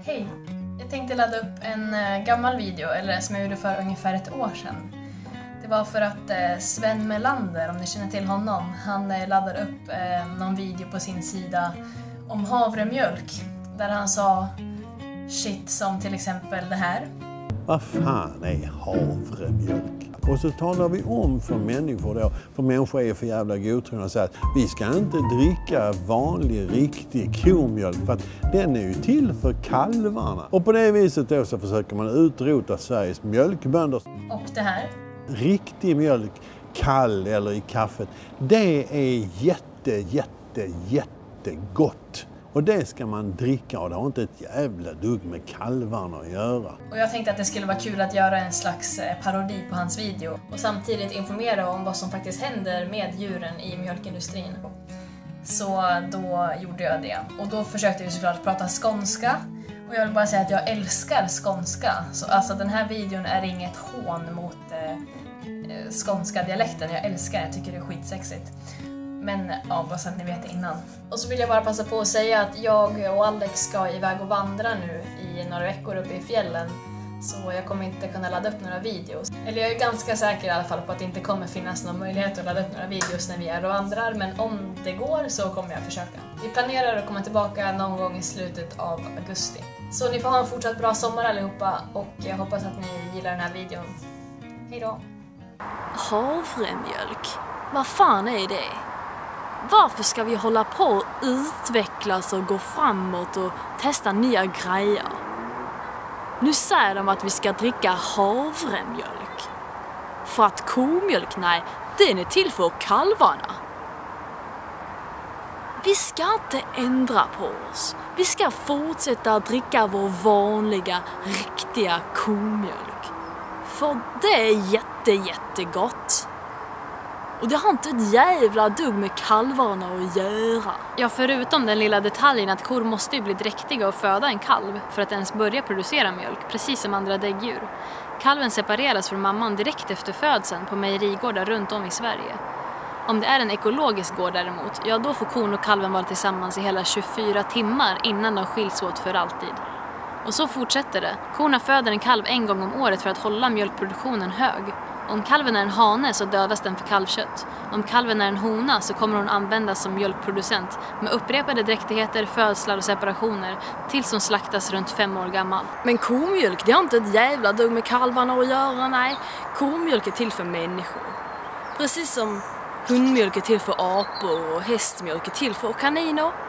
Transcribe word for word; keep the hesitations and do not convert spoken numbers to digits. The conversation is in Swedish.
Hej! Jag tänkte ladda upp en gammal video, eller som jag gjorde för ungefär ett år sedan. Det var för att Sven Melander, om ni känner till honom, han laddade upp någon video på sin sida om havremjölk. Där han sa shit som till exempel det här. Vad fan är havremjölk? Och så talar vi om för människor då, för människor är för jävla godtrogna och säger att vi ska inte dricka vanlig, riktig komjölk för att den är ju till för kalvarna. Och på det viset då så försöker man utrota Sveriges mjölkbönder. Och det här. Riktig mjölk, kall eller i kaffet, det är jätte, jätte, jättegott. Och det ska man dricka och det har inte ett jävla dugg med kalvarna att göra. Och jag tänkte att det skulle vara kul att göra en slags parodi på hans video. Och samtidigt informera om vad som faktiskt händer med djuren i mjölkindustrin. Så då gjorde jag det. Och då försökte jag såklart prata skånska. Och jag vill bara säga att jag älskar skånska. Så alltså den här videon är inget hån mot eh, skånska dialekten. Jag älskar den, jag tycker det är skitsexigt. Men ja, bara så att ni vet det innan. Och så vill jag bara passa på att säga att jag och Alex ska iväg och vandra nu i några veckor uppe i fjällen. Så jag kommer inte kunna ladda upp några videos. Eller jag är ganska säker i alla fall på att det inte kommer finnas någon möjlighet att ladda upp några videos när vi är och vandrar. Men om det går så kommer jag försöka. Vi planerar att komma tillbaka någon gång i slutet av augusti. Så ni får ha en fortsatt bra sommar allihopa och jag hoppas att ni gillar den här videon. Hej då! Havremjölk? Vad fan är det? Varför ska vi hålla på och utvecklas och gå framåt och testa nya grejer? Nu säger de att vi ska dricka havremjölk. För att komjölk, nej, den är till för kalvarna. Vi ska inte ändra på oss. Vi ska fortsätta att dricka vår vanliga, riktiga komjölk. För det är jätte, jättegott. Och det har inte ett jävla dugg med kalvarna att göra. Ja, förutom den lilla detaljen att kor måste ju bli dräktiga och föda en kalv för att ens börja producera mjölk, precis som andra däggdjur. Kalven separeras från mamman direkt efter födseln på mejerigårdar runt om i Sverige. Om det är en ekologisk gård däremot, ja då får kon och kalven vara tillsammans i hela tjugofyra timmar innan de skiljs åt för alltid. Och så fortsätter det. Korna föder en kalv en gång om året för att hålla mjölkproduktionen hög. Om kalven är en hane så dödas den för kalvkött. Om kalven är en hona så kommer hon användas som mjölkproducent med upprepade dräktigheter, födslar och separationer tills hon slaktas runt fem år gammal. Men komjölk, det har inte ett jävla dugg med kalvarna att göra, nej. Komjölk är till för människor. Precis som hundmjölk är till för apor och hästmjölk är till för kaniner.